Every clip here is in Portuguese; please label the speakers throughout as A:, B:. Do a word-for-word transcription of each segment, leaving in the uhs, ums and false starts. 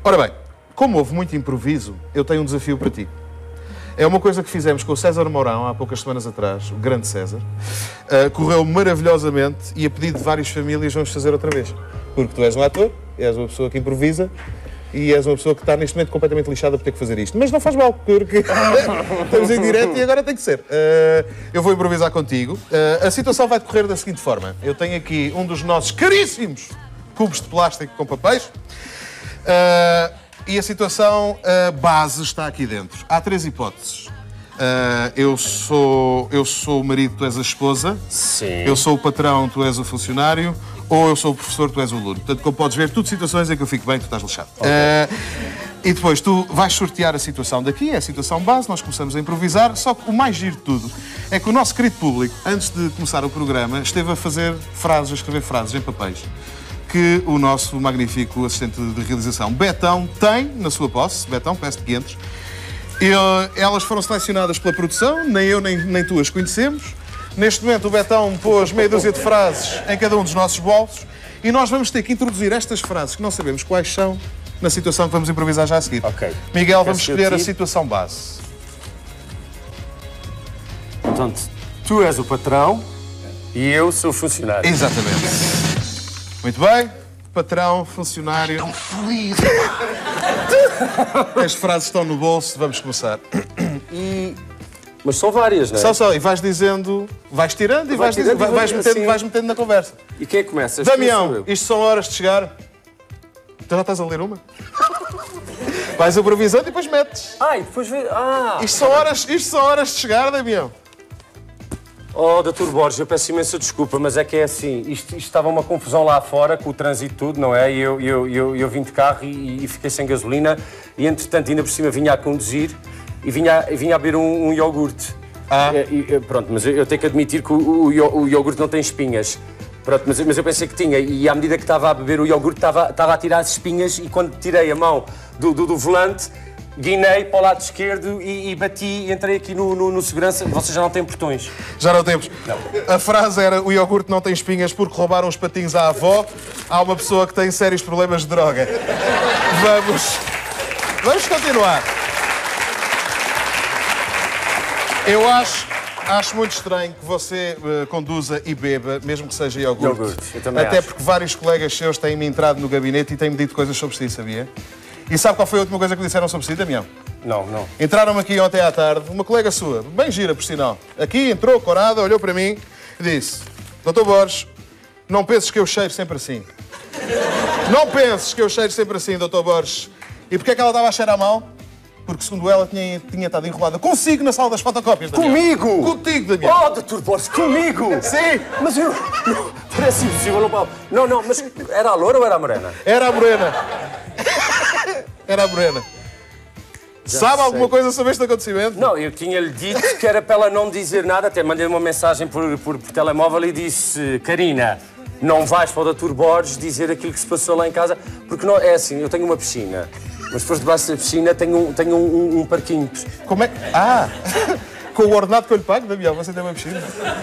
A: Ora bem, como houve muito improviso, eu tenho um desafio para ti. É uma coisa que fizemos com o César Mourão há poucas semanas atrás, o grande César. Uh, correu maravilhosamente e a pedido de várias famílias vamos fazer outra vez. Porque tu és um ator, és uma pessoa que improvisa e és uma pessoa que está neste momento completamente lixada por ter que fazer isto. Mas não faz mal, porque estamos em direto e agora tem que ser. Uh, eu vou improvisar contigo. Uh, a situação vai decorrer da seguinte forma. Eu tenho aqui um dos nossos caríssimos cubos de plástico com papéis. Uh, e a situação uh, base está aqui dentro. Há três hipóteses. Uh, eu, sou, eu sou o marido, tu és a esposa.
B: Sim.
A: Eu sou o patrão, tu és o funcionário. Ou eu sou o professor, tu és o aluno. Portanto, como podes ver, tudo situações em que eu fico bem, tu estás lixado. Okay. Uh, e depois tu vais sortear a situação daqui, é a situação base, nós começamos a improvisar. Só que o mais giro de tudo é que o nosso querido público, antes de começar o programa, esteve a fazer frases, a escrever frases em papéis que o nosso magnífico assistente de realização, Betão, tem na sua posse. Betão, peço-te que entres. E, elas foram selecionadas pela produção, nem eu nem, nem tu as conhecemos. Neste momento o Betão pôs meia dúzia de frases em cada um dos nossos bolsos e nós vamos ter que introduzir estas frases que não sabemos quais são na situação que vamos improvisar já a seguir.
B: Ok.
A: Miguel, vamos escolher a situação base.
B: Portanto, tu és o patrão e eu sou o funcionário.
A: Exatamente. Muito bem. Patrão, funcionário... Tão fluido. As frases estão no bolso, vamos começar.
B: E... Mas são várias, não é?
A: Só, só. E vais dizendo, vais tirando e vais,
B: tirando,
A: dizendo, vais, metendo, assim... vais metendo na conversa.
B: E quem é que começa?
A: Damião, isto são horas de chegar. Tu já estás a ler uma? Vais improvisando e depois metes.
B: Ah, e depois vê... Ah!
A: Isto são horas, isto são horas de chegar, Damião.
B: Oh, doutor Borges, eu peço imensa desculpa, mas é que é assim, isto, isto estava uma confusão lá fora, com o trânsito tudo, não é? E eu, eu, eu, eu vim de carro e, e fiquei sem gasolina e, entretanto, ainda por cima vinha a conduzir e vinha, vinha a beber um, um iogurte.
A: Ah.
B: E, e, pronto, mas eu, eu tenho que admitir que o, o, o iogurte não tem espinhas. Pronto, mas, mas eu pensei que tinha e à medida que estava a beber o iogurte estava, estava a tirar as espinhas e quando tirei a mão do, do, do volante, guinei para o lado esquerdo e, e bati e entrei aqui no, no, no segurança. Vocês já não têm portões?
A: Já não temos.
B: Não.
A: A frase era: o iogurte não tem espinhas porque roubaram os patinhos à avó. Há uma pessoa que tem sérios problemas de droga. Vamos... Vamos continuar. Eu acho, acho muito estranho que você uh, conduza e beba, mesmo que seja iogurte.
B: Iogurte, eu também
A: Até
B: acho.
A: porque vários colegas seus têm-me entrado no gabinete e têm-me dito coisas sobre si, sabia? E sabe qual foi a última coisa que disseram sobre si, Damião?
B: Não, não.
A: Entraram-me aqui ontem à tarde, uma colega sua, bem gira, por sinal. Aqui entrou, corada, olhou para mim e disse: doutor Borges, não penses que eu cheiro sempre assim. Não penses que eu cheiro sempre assim, doutor Borges. E porquê é que ela estava a cheirar mal? Porque, segundo ela, tinha, tinha estado enrolada consigo na sala das fotocópias, Damião.
B: Comigo?
A: Contigo, Damião.
B: Oh, doutor Borges, comigo?
A: Sim.
B: Mas eu... Parece impossível, não pode. Não, não, mas era a loura ou era a morena?
A: Era a morena. Era a morena.
B: Já
A: Sabe
B: sei.
A: alguma coisa sobre este acontecimento?
B: Não, eu tinha-lhe dito que era para ela não dizer nada, até mandei uma mensagem por, por, por telemóvel e disse: Karina, não vais para o doutor Borges dizer aquilo que se passou lá em casa, porque não, é assim, eu tenho uma piscina, mas depois debaixo da piscina tenho um, tenho um, um, um parquinho.
A: Como é que... Ah! Com o ordenado que eu lhe pago, Damião, você tem uma piscina?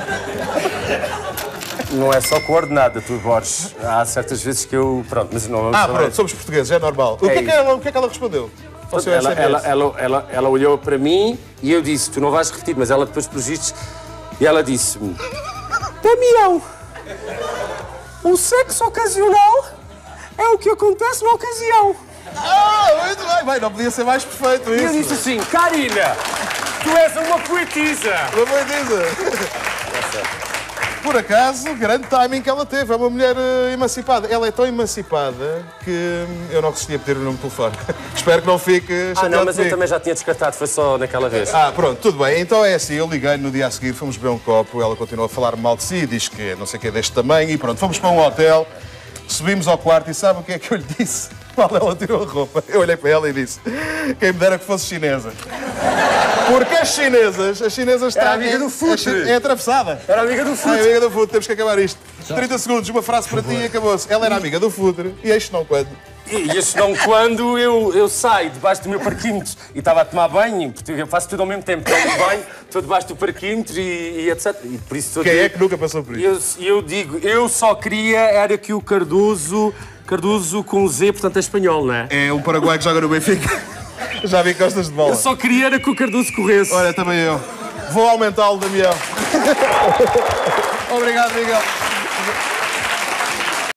B: Não é só coordenada, doutor Borges. Há certas vezes que eu... Pronto, mas não...
A: Ah, pronto, somos portugueses, é normal. O que é, que ela, o que é que ela respondeu?
B: Ela, ela, ela, ela, ela olhou para mim e eu disse: tu não vais repetir, mas ela depois, pelos vistos, e ela disse-me: Damião, o sexo ocasional é o que acontece na ocasião.
A: Ah, muito bem, bem, não podia ser mais perfeito isso.
B: E eu disse assim: Karina, tu és uma poetisa.
A: Uma poetisa. Por acaso, grande timing que ela teve. É uma mulher uh, emancipada. Ela é tão emancipada que hum, eu não resisti a pedir o número de telefone. Espero que não fique chateado
B: Ah, não, mas
A: comigo.
B: eu também já tinha descartado, foi só naquela vez.
A: Ah, pronto, tudo bem. Então é assim, eu liguei no dia a seguir, fomos beber um copo, ela continuou a falar mal de si, diz que não sei o que é deste tamanho e pronto, fomos para um hotel, subimos ao quarto e sabe o que é que eu lhe disse? Mal ela tirou a roupa. Eu olhei para ela e disse: quem me dera que fosse chinesa. Porque as chinesas, as chinesas
B: Era
A: têm...
B: amiga do futre.
A: É atravessada.
B: Era amiga do futre.
A: É amiga do futre, temos que acabar isto. trinta segundos, uma frase para ti e acabou-se. Ela era amiga do futre e este não quando.
B: E este não quando eu, eu saio debaixo do meu parquímetro e estava a tomar banho, porque eu faço tudo ao mesmo tempo. Tomo banho, estou debaixo do parquímetro e, e etcétera. E por isso
A: Quem é que nunca passou por isso?
B: Eu, eu digo, eu só queria era que o Cardoso Cardoso com Z, portanto é espanhol, não é?
A: É o Paraguai que joga no Benfica. Já vi costas de bola.
B: Eu só queria era que o Cardoso corresse.
A: Olha, também eu. Vou aumentá-lo, Damião. Obrigado, Miguel.